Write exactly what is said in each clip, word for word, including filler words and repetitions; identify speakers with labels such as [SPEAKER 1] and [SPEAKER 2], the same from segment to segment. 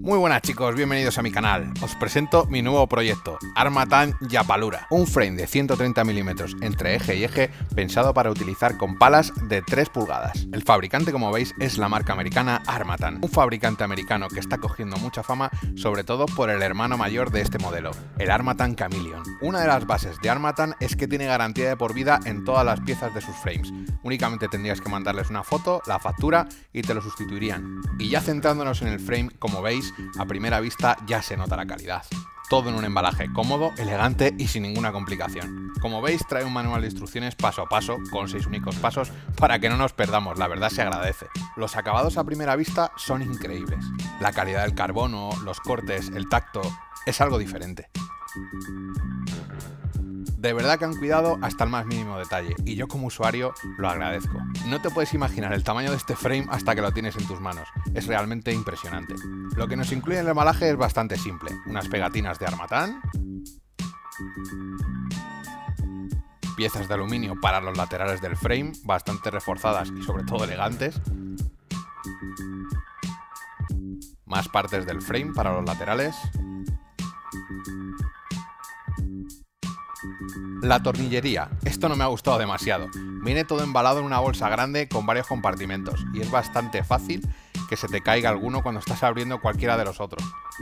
[SPEAKER 1] Muy buenas chicos, bienvenidos a mi canal. Os presento mi nuevo proyecto, Harmattan Yapalura, un frame de ciento treinta milímetros entre eje y eje pensado para utilizar con palas de tres pulgadas. El fabricante, como veis, es la marca americana Harmattan, un fabricante americano que está cogiendo mucha fama, sobre todo por el hermano mayor de este modelo, el Harmattan Chameleon. Una de las bases de Harmattan es que tiene garantía de por vida en todas las piezas de sus frames. Únicamente tendrías que mandarles una foto, la factura y te lo sustituirían. Y ya centrándonos en el frame, como veis, a primera vista ya se nota la calidad. Todo en un embalaje cómodo, elegante y sin ninguna complicación. Como veis, trae un manual de instrucciones paso a paso, con seis únicos pasos, para que no nos perdamos, la verdad se agradece. Los acabados a primera vista son increíbles. La calidad del carbono, los cortes, el tacto, es algo diferente. De verdad que han cuidado hasta el más mínimo detalle, y yo como usuario lo agradezco. No te puedes imaginar el tamaño de este frame hasta que lo tienes en tus manos, es realmente impresionante. Lo que nos incluye en el embalaje es bastante simple, unas pegatinas de Harmattan, piezas de aluminio para los laterales del frame, bastante reforzadas y sobre todo elegantes, más partes del frame para los laterales, la tornillería. Esto no me ha gustado demasiado. Viene todo embalado en una bolsa grande con varios compartimentos y es bastante fácil que se te caiga alguno cuando estás abriendo cualquiera de los otros.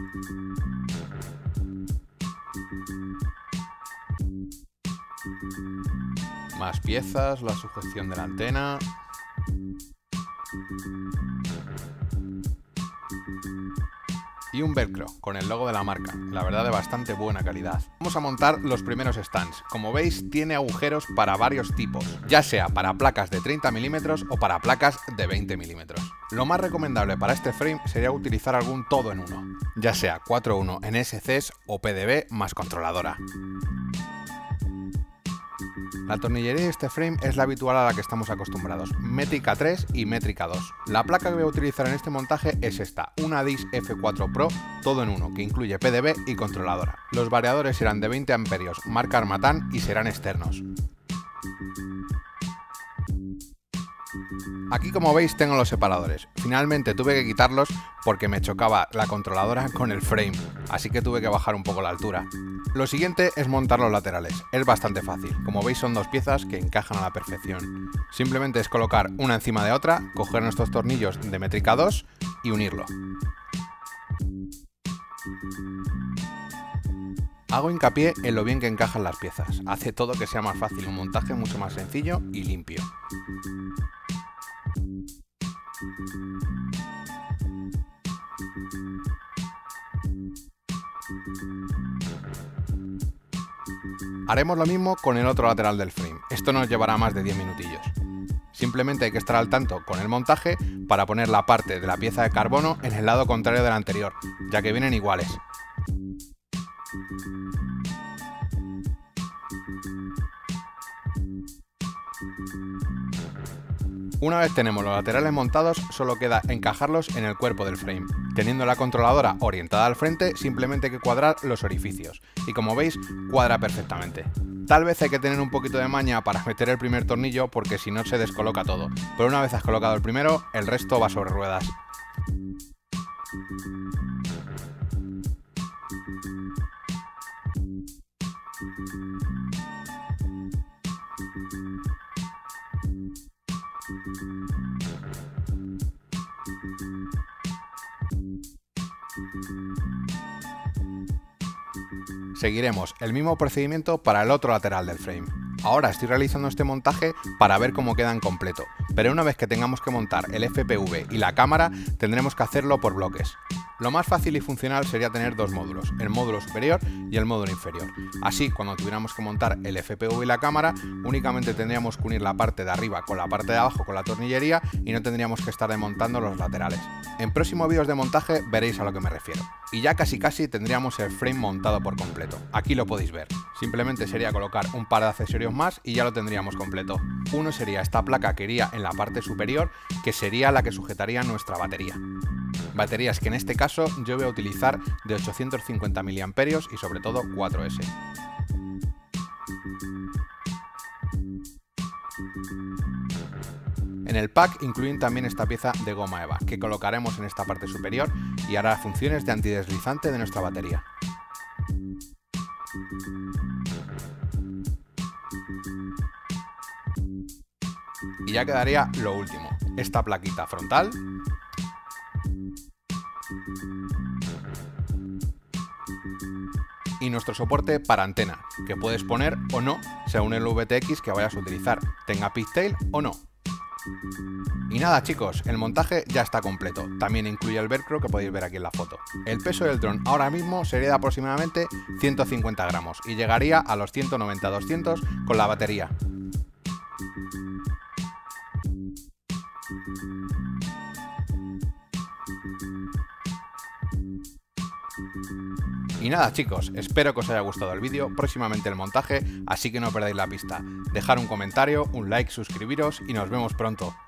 [SPEAKER 1] Más piezas, la sujeción de la antena. Y un velcro con el logo de la marca, la verdad de bastante buena calidad. Vamos a montar los primeros stands. Como veis, tiene agujeros para varios tipos, ya sea para placas de treinta milímetros o para placas de veinte milímetros. Lo más recomendable para este frame sería utilizar algún todo en uno, ya sea cuatro uno N S Cs o P D B más controladora. La tornillería de este frame es la habitual a la que estamos acostumbrados, métrica tres y métrica dos. La placa que voy a utilizar en este montaje es esta, una D I S F cuatro Pro todo en uno, que incluye P D B y controladora. Los variadores serán de veinte amperios, marca Harmattan, y serán externos. Aquí, como veis, tengo los separadores. Finalmente tuve que quitarlos porque me chocaba la controladora con el frame, así que tuve que bajar un poco la altura. Lo siguiente es montar los laterales. Es bastante fácil. Como veis, son dos piezas que encajan a la perfección. Simplemente es colocar una encima de otra, coger nuestros tornillos de métrica dos y unirlo. Hago hincapié en lo bien que encajan las piezas. Hace todo que sea más fácil, un montaje mucho más sencillo y limpio. Haremos lo mismo con el otro lateral del frame. Esto nos llevará más de diez minutillos. Simplemente hay que estar al tanto con el montaje para poner la parte de la pieza de carbono en el lado contrario del anterior, ya que vienen iguales. Una vez tenemos los laterales montados, solo queda encajarlos en el cuerpo del frame. Teniendo la controladora orientada al frente, simplemente hay que cuadrar los orificios. Y como veis, cuadra perfectamente. Tal vez hay que tener un poquito de maña para meter el primer tornillo, porque si no se descoloca todo. Pero una vez has colocado el primero, el resto va sobre ruedas. Seguiremos el mismo procedimiento para el otro lateral del frame. Ahora estoy realizando este montaje para ver cómo queda en completo, pero una vez que tengamos que montar el F P V y la cámara, tendremos que hacerlo por bloques. Lo más fácil y funcional sería tener dos módulos, el módulo superior y el módulo inferior. Así, cuando tuviéramos que montar el F P V y la cámara, únicamente tendríamos que unir la parte de arriba con la parte de abajo con la tornillería y no tendríamos que estar desmontando los laterales. En próximos vídeos de montaje veréis a lo que me refiero. Y ya casi casi tendríamos el frame montado por completo. Aquí lo podéis ver. Simplemente sería colocar un par de accesorios más y ya lo tendríamos completo. Uno sería esta placa que iría en la parte superior, que sería la que sujetaría nuestra batería. Baterías que en este caso yo voy a utilizar de ochocientos cincuenta miliamperios y sobre todo cuatro ese. En el pack incluyen también esta pieza de goma eva, que colocaremos en esta parte superior y hará funciones de antideslizante de nuestra batería. Y ya quedaría lo último, esta plaquita frontal y nuestro soporte para antena, que puedes poner o no según el V T X que vayas a utilizar, tenga pigtail o no. Y nada chicos, el montaje ya está completo, también incluye el velcro que podéis ver aquí en la foto. El peso del dron ahora mismo sería de aproximadamente ciento cincuenta gramos y llegaría a los ciento noventa a doscientos con la batería. Y nada chicos, espero que os haya gustado el vídeo, próximamente el montaje, así que no perdáis la pista. Dejar un comentario, un like, suscribiros y nos vemos pronto.